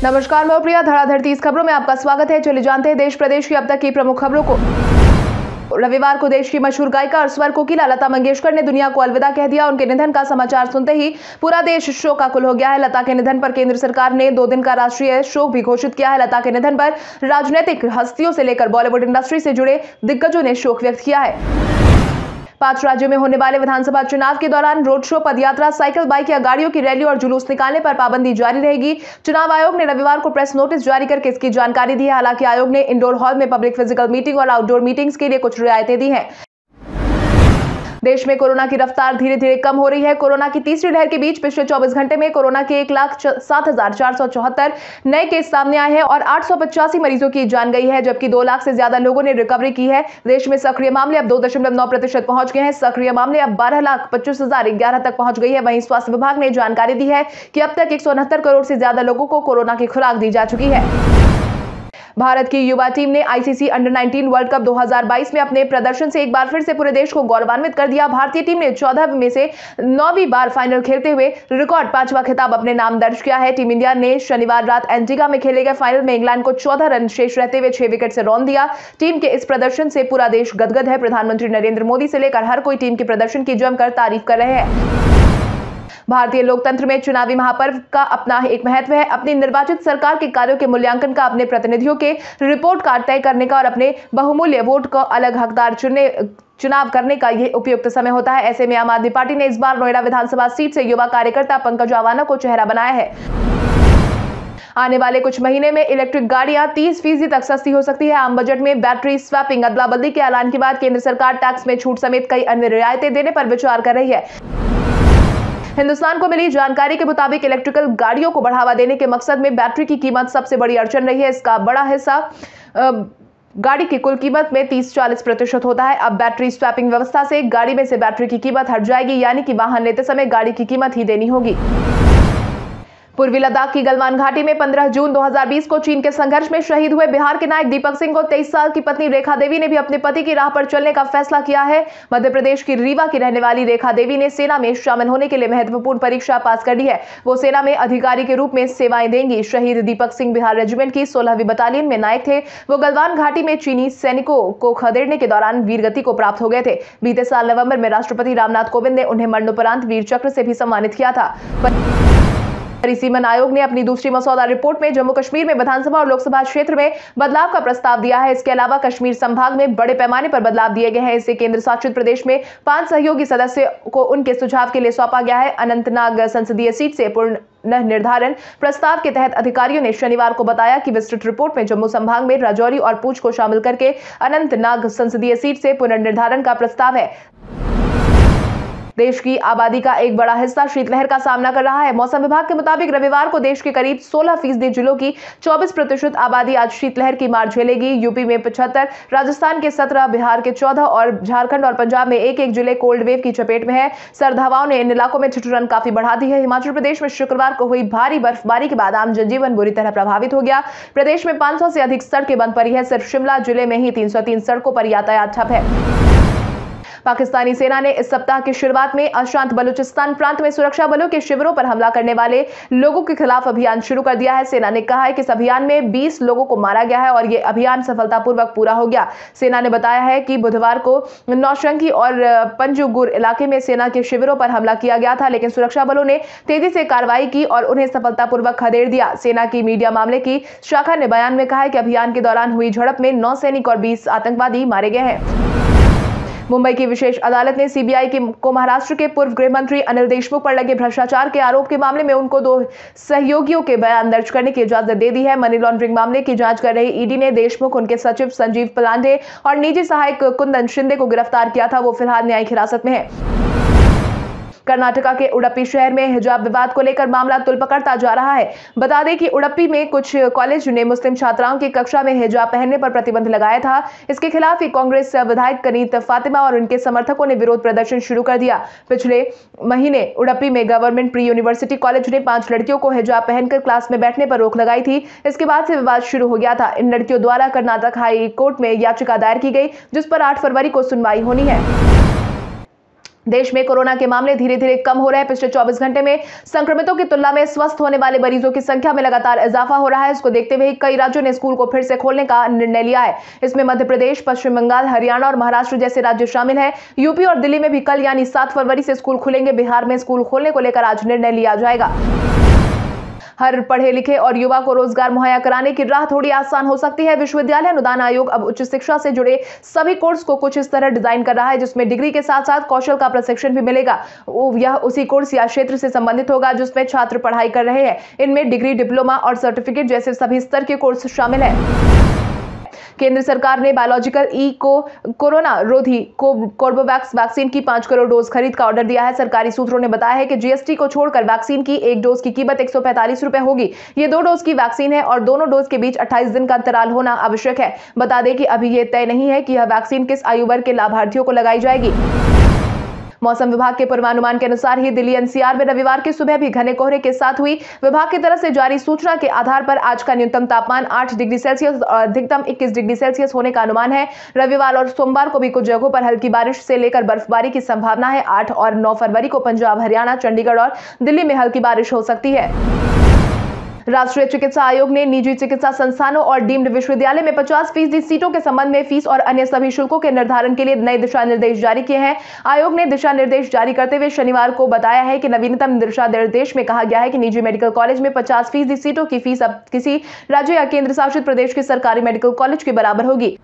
नमस्कार, मैं प्रिया। धड़ाधड़ 30 खबरों में आपका स्वागत है। चलिए जानते हैं देश प्रदेश की अब तक की प्रमुख खबरों को। रविवार को देश की मशहूर गायिका और स्वर कोकिला लता मंगेशकर ने दुनिया को अलविदा कह दिया। उनके निधन का समाचार सुनते ही पूरा देश शोकाकुल हो गया है। लता के निधन पर केंद्र सरकार ने 2 दिन का राष्ट्रीय शोक भी घोषित किया है। लता के निधन पर राजनीतिक हस्तियों से लेकर बॉलीवुड इंडस्ट्री से जुड़े दिग्गजों ने शोक व्यक्त किया है। 5 राज्यों में होने वाले विधानसभा चुनाव के दौरान रोड शो, पदयात्रा, साइकिल, बाइक या गाड़ियों की रैली और जुलूस निकालने पर पाबंदी जारी रहेगी। चुनाव आयोग ने रविवार को प्रेस नोटिस जारी करके इसकी जानकारी दी है। हालांकि आयोग ने इंडोर हॉल में पब्लिक फिजिकल मीटिंग और आउटडोर मीटिंग्स के लिए कुछ रियायतें दी हैं। देश में कोरोना की रफ्तार धीरे धीरे कम हो रही है। कोरोना की तीसरी लहर के बीच पिछले 24 घंटे में कोरोना के 1,07,474 नए केस सामने आए हैं और 885 मरीजों की जान गई है, जबकि 2 लाख से ज्यादा लोगों ने रिकवरी की है। देश में सक्रिय मामले अब 2.9% पहुंच गए हैं। सक्रिय मामले अब 12,25,011 तक पहुंच गई है। वहीं स्वास्थ्य विभाग ने जानकारी दी है कि अब तक 169 करोड़ से ज्यादा लोगों को कोरोना की खुराक दी जा चुकी है। भारत की युवा टीम ने आईसीसी अंडर 19 वर्ल्ड कप 2022 में अपने प्रदर्शन से एक बार फिर से पूरे देश को गौरवान्वित कर दिया। भारतीय टीम ने 14 में से 9वीं बार फाइनल खेलते हुए रिकॉर्ड 5वां खिताब अपने नाम दर्ज किया है। टीम इंडिया ने शनिवार रात एंटीगा में खेले गए फाइनल में इंग्लैंड को 14 रन शेष रहते हुए 6 विकेट से रौंद दिया। टीम के इस प्रदर्शन से पूरा देश गदगद है। प्रधानमंत्री नरेंद्र मोदी से लेकर हर कोई टीम के प्रदर्शन की जमकर तारीफ कर रहे हैं। भारतीय लोकतंत्र में चुनावी महापर्व का अपना एक महत्व है। अपनी निर्वाचित सरकार के कार्यों के मूल्यांकन का, अपने प्रतिनिधियों के रिपोर्ट कार्ड तय करने का और अपने बहुमूल्य वोट को अलग हकदार चुनाव करने का यह उपयुक्त समय होता है। ऐसे में आम आदमी पार्टी ने इस बार नोएडा विधानसभा सीट से युवा कार्यकर्ता पंकज आवाना को चेहरा बनाया है। आने वाले कुछ महीने में इलेक्ट्रिक गाड़ियां 30% तक सस्ती हो सकती है। आम बजट में बैटरी स्वैपिंग अदला बदली के ऐलान के बाद केंद्र सरकार टैक्स में छूट समेत कई अन्य रियायतें देने पर विचार कर रही है। हिंदुस्तान को मिली जानकारी के मुताबिक इलेक्ट्रिकल गाड़ियों को बढ़ावा देने के मकसद में बैटरी की कीमत सबसे बड़ी अड़चन रही है। इसका बड़ा हिस्सा गाड़ी की कुल कीमत में 30-40% होता है। अब बैटरी स्वैपिंग व्यवस्था से गाड़ी में से बैटरी की कीमत हट जाएगी, यानी कि वाहन लेते समय गाड़ी की कीमत ही देनी होगी। पूर्वी लद्दाख की गलवान घाटी में 15 जून 2020 को चीन के संघर्ष में शहीद हुए बिहार के नायक दीपक सिंह को 23 साल की पत्नी रेखा देवी ने भी अपने पति की राह पर चलने का फैसला किया है। मध्य प्रदेश की रीवा की रहने वाली रेखा देवी ने सेना में शामिल होने के लिए महत्वपूर्ण परीक्षा पास कर ली है। वो सेना में अधिकारी के रूप में सेवाएं देंगी। शहीद दीपक सिंह बिहार रेजिमेंट की 16वीं बटालियन में नायक थे। वो गलवान घाटी में चीनी सैनिकों को खदेड़ने के दौरान वीरगति को प्राप्त हो गए थे। बीते साल नवंबर में राष्ट्रपति रामनाथ कोविंद ने उन्हें मरणोपरांत वीर चक्र से भी सम्मानित किया था। परिसीमन आयोग ने अपनी दूसरी मसौदा रिपोर्ट में जम्मू कश्मीर में विधानसभा और लोकसभा क्षेत्र में बदलाव का प्रस्ताव दिया है। इसके अलावा कश्मीर संभाग में बड़े पैमाने पर बदलाव दिए गए हैं। इससे केंद्र शासित प्रदेश में 5 सहयोगी सदस्य को उनके सुझाव के लिए सौंपा गया है। अनंतनाग संसदीय सीट से पुनर्निर्धारण प्रस्ताव के तहत अधिकारियों ने शनिवार को बताया कि विस्तृत रिपोर्ट में जम्मू संभाग में राजौरी और पूंछ को शामिल करके अनंतनाग संसदीय सीट से पुनर्निर्धारण का प्रस्ताव है। देश की आबादी का एक बड़ा हिस्सा शीतलहर का सामना कर रहा है। मौसम विभाग के मुताबिक रविवार को देश के करीब 16% जिलों की 24% आबादी आज शीतलहर की मार झेलेगी। यूपी में 75, राजस्थान के 17, बिहार के 14 और झारखंड और पंजाब में एक जिले कोल्ड वेव की चपेट में है। सर्द हवाओं ने इन इलाकों में ठिठुरन काफी बढ़ा दी है। हिमाचल प्रदेश में शुक्रवार को हुई भारी बर्फबारी के बाद आम जनजीवन बुरी तरह प्रभावित हो गया। प्रदेश में 500 से अधिक सड़कें बंद पड़ी है। सिर्फ शिमला जिले में ही 303 सड़कों पर यातायात ठप है। पाकिस्तानी सेना ने इस सप्ताह की शुरुआत में अशांत बलूचिस्तान प्रांत में सुरक्षा बलों के शिविरों पर हमला करने वाले लोगों के खिलाफ अभियान शुरू कर दिया है। सेना ने कहा है कि इस अभियान में 20 लोगों को मारा गया है और यह अभियान सफलतापूर्वक पूरा हो गया। सेना ने बताया है कि बुधवार को नौशंकी और पंजुगुर इलाके में सेना के शिविरों पर हमला किया गया था, लेकिन सुरक्षा बलों ने तेजी से कार्रवाई की और उन्हें सफलतापूर्वक खदेड़ दिया। सेना की मीडिया मामले की शाखा ने बयान में कहा है कि अभियान के दौरान हुई झड़प में 9 सैनिक और 20 आतंकवादी मारे गए हैं। मुंबई की विशेष अदालत ने सीबीआई को महाराष्ट्र के पूर्व गृह मंत्री अनिल देशमुख पर लगे भ्रष्टाचार के आरोप के मामले में उनको 2 सहयोगियों के बयान दर्ज करने की इजाजत दे दी है। मनी लॉन्ड्रिंग मामले की जांच कर रही ईडी ने देशमुख, उनके सचिव संजीव पलांडे और निजी सहायक कुंदन शिंदे को गिरफ्तार किया था। वो फिलहाल न्यायिक हिरासत में है। कर्नाटका के उडुपी शहर में हिजाब विवाद को लेकर मामला तुल पकड़ता जा रहा है। बता दें कि उडुपी में कुछ कॉलेज ने मुस्लिम छात्राओं की कक्षा में हिजाब पहनने पर प्रतिबंध लगाया था। इसके खिलाफ ही कांग्रेस विधायक कनीत फातिमा और उनके समर्थकों ने विरोध प्रदर्शन शुरू कर दिया। पिछले महीने उडुपी में गवर्नमेंट प्री यूनिवर्सिटी कॉलेज ने 5 लड़कियों को हिजाब पहनकर क्लास में बैठने पर रोक लगाई थी। इसके बाद से विवाद शुरू हो गया था। इन लड़कियों द्वारा कर्नाटक हाई कोर्ट में याचिका दायर की गई, जिस पर 8 फरवरी को सुनवाई होनी है। देश में कोरोना के मामले धीरे धीरे कम हो रहे हैं। पिछले 24 घंटे में संक्रमितों की तुलना में स्वस्थ होने वाले मरीजों की संख्या में लगातार इजाफा हो रहा है। इसको देखते हुए कई राज्यों ने स्कूल को फिर से खोलने का निर्णय लिया है। इसमें मध्य प्रदेश, पश्चिम बंगाल, हरियाणा और महाराष्ट्र जैसे राज्य शामिल हैं। यूपी और दिल्ली में भी कल यानी 7 फरवरी से स्कूल खुलेंगे। बिहार में स्कूल खोलने को लेकर आज निर्णय लिया जाएगा। हर पढ़े लिखे और युवा को रोजगार मुहैया कराने की राह थोड़ी आसान हो सकती है। विश्वविद्यालय अनुदान आयोग अब उच्च शिक्षा से जुड़े सभी कोर्स को कुछ इस तरह डिजाइन कर रहा है जिसमें डिग्री के साथ साथ कौशल का प्रशिक्षण भी मिलेगा। यह उसी कोर्स या क्षेत्र से संबंधित होगा जिसमें छात्र पढ़ाई कर रहे हैं। इनमें डिग्री, डिप्लोमा और सर्टिफिकेट जैसे सभी स्तर के कोर्स शामिल है। केंद्र सरकार ने बायोलॉजिकल कोरोना रोधी कोर्बेवैक्स वैक्सीन की 5 करोड़ डोज खरीद का ऑर्डर दिया है। सरकारी सूत्रों ने बताया है कि जीएसटी को छोड़कर वैक्सीन की एक डोज की कीमत 145 रुपए होगी। ये 2 डोज की वैक्सीन है और दोनों डोज के बीच 28 दिन का अंतराल होना आवश्यक है। बता दें कि अभी यह तय नहीं है कि यह वैक्सीन किस आयु वर्ग के लाभार्थियों को लगाई जाएगी। मौसम विभाग के पूर्वानुमान के अनुसार ही दिल्ली एनसीआर में रविवार की सुबह भी घने कोहरे के साथ हुई। विभाग की तरफ से जारी सूचना के आधार पर आज का न्यूनतम तापमान 8 डिग्री सेल्सियस और अधिकतम 21 डिग्री सेल्सियस होने का अनुमान है। रविवार और सोमवार को भी कुछ जगहों पर हल्की बारिश से लेकर बर्फबारी की संभावना है। 8 और 9 फरवरी को पंजाब, हरियाणा, चंडीगढ़ और दिल्ली में हल्की बारिश हो सकती है। राष्ट्रीय चिकित्सा आयोग ने निजी चिकित्सा संस्थानों और डीम्ड विश्वविद्यालय में 50% सीटों के संबंध में फीस और अन्य सभी शुल्कों के निर्धारण के लिए नए दिशा निर्देश जारी किए हैं। आयोग ने दिशा निर्देश जारी करते हुए शनिवार को बताया है कि नवीनतम दिशा निर्देश में कहा गया है कि निजी मेडिकल कॉलेज में 50% सीटों की फीस अब किसी राज्य या केंद्र शासित प्रदेश के सरकारी मेडिकल कॉलेज के बराबर होगी।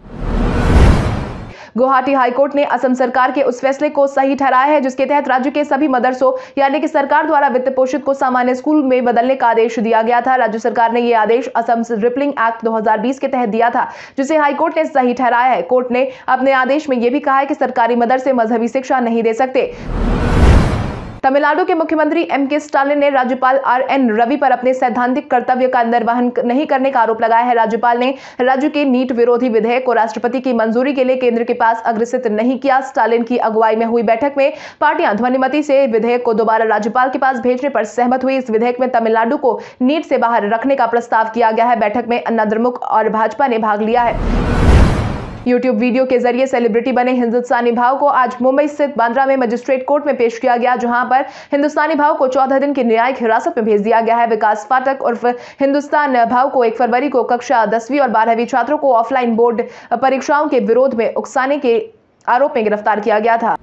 गुवाहाटी हाईकोर्ट ने असम सरकार के उस फैसले को सही ठहराया है जिसके तहत राज्य के सभी मदरसों यानी कि सरकार द्वारा वित्त पोषित को सामान्य स्कूल में बदलने का आदेश दिया गया था। राज्य सरकार ने यह आदेश असम रिपलिंग एक्ट 2020 के तहत दिया था जिसे हाईकोर्ट ने सही ठहराया है। कोर्ट ने अपने आदेश में यह भी कहा है कि सरकारी मदरसे मजहबी शिक्षा नहीं दे सकते। तमिलनाडु के मुख्यमंत्री एम.के. स्टालिन ने राज्यपाल आर.एन. रवि पर अपने सैद्धांतिक कर्तव्य का निर्वहन नहीं करने का आरोप लगाया है। राज्यपाल ने राज्य के नीट विरोधी विधेयक को राष्ट्रपति की मंजूरी के लिए केंद्र के पास अग्रेसित नहीं किया। स्टालिन की अगुवाई में हुई बैठक में पार्टियां ध्वनिमति से विधेयक को दोबारा राज्यपाल के पास भेजने पर सहमत हुई। इस विधेयक में तमिलनाडु को नीट से बाहर रखने का प्रस्ताव किया गया है। बैठक में अन्ना द्रमुक और भाजपा ने भाग लिया है। यूट्यूब वीडियो के जरिए सेलिब्रिटी बने हिंदुस्तानी भाव को आज मुंबई स्थित बांद्रा में मजिस्ट्रेट कोर्ट में पेश किया गया जहां पर हिंदुस्तानी भाव को 14 दिन की न्यायिक हिरासत में भेज दिया गया है। विकास फाटक उर्फ हिंदुस्तान भाव को 1 फरवरी को कक्षा 10वीं और 12वीं छात्रों को ऑफलाइन बोर्ड परीक्षाओं के विरोध में उकसाने के आरोप में गिरफ्तार किया गया था।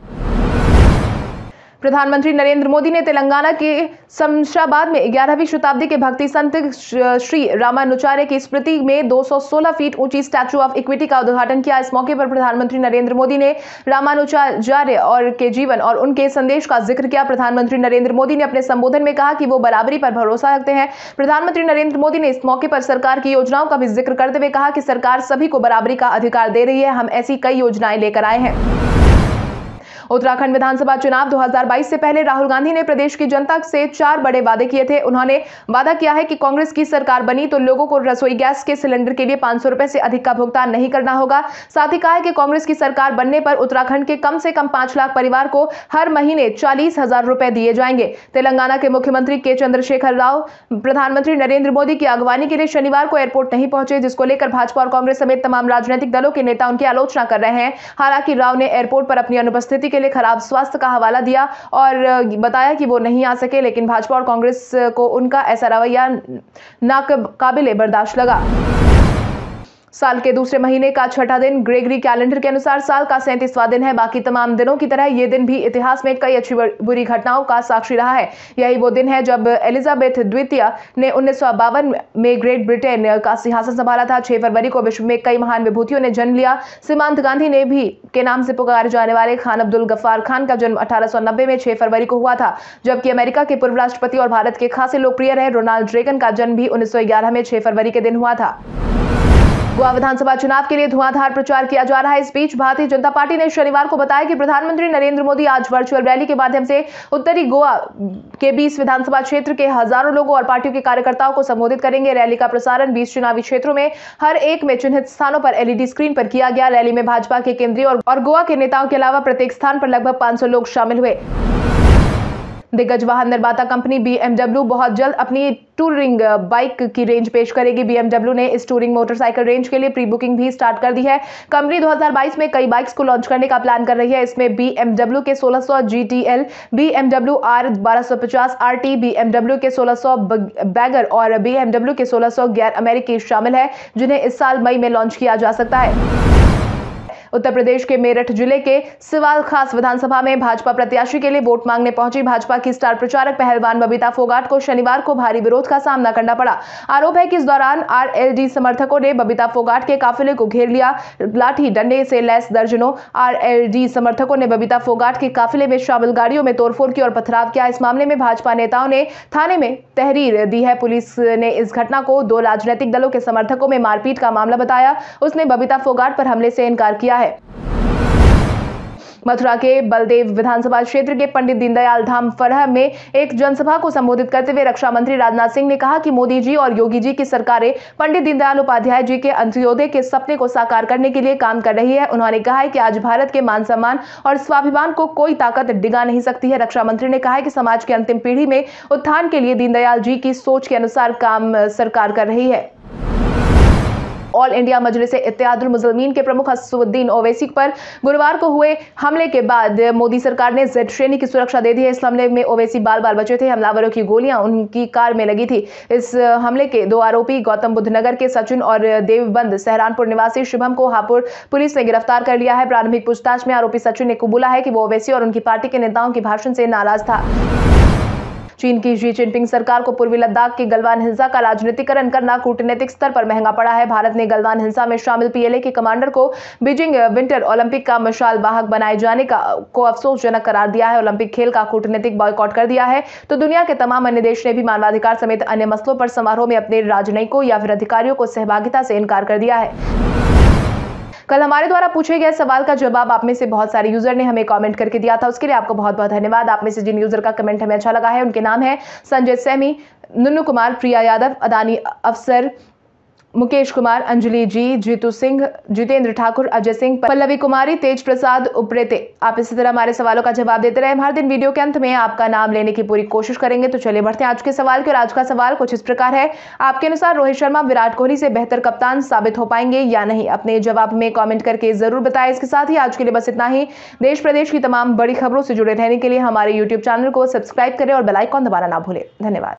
प्रधानमंत्री नरेंद्र मोदी ने तेलंगाना के शमशाबाद में 11वीं शताब्दी के भक्ति संत श्री रामानुचार्य की स्मृति में 216 फीट ऊंची स्टैचू ऑफ इक्विटी का उद्घाटन किया। इस मौके पर प्रधानमंत्री नरेंद्र मोदी ने रामानुचार्य और के जीवन और उनके संदेश का जिक्र किया। प्रधानमंत्री नरेंद्र मोदी ने अपने संबोधन में कहा कि वो बराबरी पर भरोसा रखते हैं। प्रधानमंत्री नरेंद्र मोदी ने इस मौके पर सरकार की योजनाओं का भी जिक्र करते हुए कहा कि सरकार सभी को बराबरी का अधिकार दे रही है। हम ऐसी कई योजनाएं लेकर आए हैं। उत्तराखंड विधानसभा चुनाव 2022 से पहले राहुल गांधी ने प्रदेश की जनता से 4 बड़े वादे किए थे। उन्होंने वादा किया है कि कांग्रेस की सरकार बनी तो लोगों को रसोई गैस के सिलेंडर के लिए 500 रुपए से अधिक का भुगतान नहीं करना होगा। साथ ही कहा है कि कांग्रेस की सरकार बनने पर उत्तराखंड के कम से कम 5 लाख परिवार को हर महीने 40,000 रुपए दिए जाएंगे। तेलंगाना के मुख्यमंत्री के चंद्रशेखर राव प्रधानमंत्री नरेंद्र मोदी की अगवानी के लिए शनिवार को एयरपोर्ट नहीं पहुंचे जिसको लेकर भाजपा और कांग्रेस समेत तमाम राजनीतिक दलों के नेता उनकी आलोचना कर रहे हैं। हालांकि राव ने एयरपोर्ट पर अपनी अनुपस्थिति के लिए खराब स्वास्थ्य का हवाला दिया और बताया कि वो नहीं आ सके, लेकिन भाजपा और कांग्रेस को उनका ऐसा रवैया नाकाबिले बर्दाश्त लगा। साल के दूसरे महीने का छठा दिन ग्रेगरी कैलेंडर के अनुसार साल का 37वां दिन है। बाकी तमाम दिनों की तरह ये दिन भी इतिहास में कई अच्छी बुरी घटनाओं का साक्षी रहा है। यही वो दिन है जब एलिजाबेथ द्वितीय ने 1952 में ग्रेट ब्रिटेन का सिंहासन संभाला था। 6 फरवरी को विश्व में कई महान विभूतियों ने जन्म लिया। सीमांत गांधी ने भी के नाम से पुकारे जाने वाले खान अब्दुल गफ्फार खान का जन्म 1890 में 6 फरवरी को हुआ था, जबकि अमेरिका के पूर्व राष्ट्रपति और भारत के खासे लोकप्रिय रहे रोनाल्ड रेगन का जन्म भी 1911 में 6 फरवरी के दिन हुआ था। गोवा विधानसभा चुनाव के लिए धुआंधार प्रचार किया जा रहा है। इस बीच भारतीय जनता पार्टी ने शनिवार को बताया कि प्रधानमंत्री नरेंद्र मोदी आज वर्चुअल रैली के माध्यम से उत्तरी गोवा के 20 विधानसभा क्षेत्र के हजारों लोगों और पार्टियों के कार्यकर्ताओं को संबोधित करेंगे। रैली का प्रसारण 20 चुनावी क्षेत्रों में हर एक में चिन्हित स्थानों पर एलईडी स्क्रीन पर किया गया। रैली में भाजपा के केंद्रीय और गोवा के नेताओं के अलावा प्रत्येक स्थान पर लगभग 500 लोग शामिल हुए। दिग्गज वाहन निर्माता कंपनी BMW बहुत जल्द अपनी टूरिंग बाइक की रेंज पेश करेगी। BMW ने इस टूरिंग मोटरसाइकिल रेंज के लिए प्री बुकिंग भी स्टार्ट कर दी है। कंपनी 2022 में कई बाइक्स को लॉन्च करने का प्लान कर रही है। इसमें BMW के 1600 GTL, BMW R 1250 RT, BMW के 1600 बैगर और BMW के 1600 गैर अमेरिकी शामिल है, जिन्हें इस साल मई में लॉन्च किया जा सकता है। उत्तर प्रदेश के मेरठ जिले के सिवाल खास विधानसभा में भाजपा प्रत्याशी के लिए वोट मांगने पहुंची भाजपा की स्टार प्रचारक पहलवान बबीता फोगाट को शनिवार को भारी विरोध का सामना करना पड़ा। आरोप है कि इस दौरान RLD समर्थकों ने बबीता फोगाट के काफिले को घेर लिया। लाठी डंडे से लैस दर्जनों RLD समर्थकों ने बबीता फोगाट के काफिले में शामिल गाड़ियों में तोड़फोड़ की और पथराव किया। इस मामले में भाजपा नेताओं ने थाने में तहरीर दी है। पुलिस ने इस घटना को दो राजनीतिक दलों के समर्थकों में मारपीट का मामला बताया। उसने बबीता फोगाट पर हमले से इनकार किया है। मथुरा के बलदेव विधानसभा क्षेत्र के पंडित दीनदयाल धाम फरह में एक जनसभा को संबोधित करते हुए रक्षा मंत्री राजनाथ सिंह ने कहा कि मोदी जी और योगी जी की सरकारें पंडित दीनदयाल उपाध्याय जी के अंत्योदय के सपने को साकार करने के लिए काम कर रही है। उन्होंने कहा है कि आज भारत के मान सम्मान और स्वाभिमान को कोई ताकत डिगा नहीं सकती है। रक्षा मंत्री ने कहा है कि समाज की अंतिम पीढ़ी में उत्थान के लिए दीनदयाल जी की सोच के अनुसार काम सरकार कर रही है। ऑल इंडिया मजलिस-ए इत्तेहादुल मुस्लिमीन के प्रमुख असदुद्दीन ओवैसी पर गुरुवार को हुए हमले के बाद मोदी सरकार ने जेड श्रेणी की सुरक्षा दे दी है। इस हमले में ओवैसी बाल बाल बचे थे। हमलावरों की गोलियां उनकी कार में लगी थी। इस हमले के दो आरोपी गौतम बुद्ध नगर के सचिन और देवबंद सहरानपुर निवासी शुभम को हापुड़ पुलिस ने गिरफ्तार कर लिया है। प्रारंभिक पूछताछ में आरोपी सचिन ने कबूला है कि वो ओवैसी और उनकी पार्टी के नेताओं के भाषण से नाराज था। चीन की शी जिनपिंग सरकार को पूर्वी लद्दाख की गलवान हिंसा का राजनीतिकरण करना कूटनीतिक स्तर पर महंगा पड़ा है। भारत ने गलवान हिंसा में शामिल PLA के कमांडर को बीजिंग विंटर ओलंपिक का मशाल वाहक बनाए जाने को अफसोसजनक करार दिया है। ओलंपिक खेल का कूटनीतिक बॉयकॉट कर दिया है तो दुनिया के तमाम अन्य देश ने भी मानवाधिकार समेत अन्य मसलों पर समारोह में अपने राजनयिकों या फिर अधिकारियों को सहभागिता से इनकार कर दिया है। कल हमारे द्वारा पूछे गए सवाल का जवाब आप में से बहुत सारे यूजर ने हमें कमेंट करके दिया था, उसके लिए आपको बहुत बहुत धन्यवाद। आप में से जिन यूजर का कमेंट हमें अच्छा लगा है उनके नाम है संजय सैमी, नुन्नू कुमार, प्रिया यादव, अदानी अफसर, मुकेश कुमार, अंजलि जी, जीतू सिंह, जितेंद्र ठाकुर, अजय सिंह, पल्लवी कुमारी, तेज प्रसाद उप्रेते। आप इसी तरह हमारे सवालों का जवाब देते रहे। हर दिन वीडियो के अंत में आपका नाम लेने की पूरी कोशिश करेंगे। तो चलिए बढ़ते हैं आज के सवाल की। और आज का सवाल कुछ इस प्रकार है, आपके अनुसार रोहित शर्मा विराट कोहली से बेहतर कप्तान साबित हो पाएंगे या नहीं? अपने जवाब में कॉमेंट करके जरूर बताएं। इसके साथ ही आज के लिए बस इतना ही। देश प्रदेश की तमाम बड़ी खबरों से जुड़े रहने के लिए हमारे YouTube चैनल को सब्सक्राइब करें और बेल आइकॉन दबाना ना भूलें। धन्यवाद।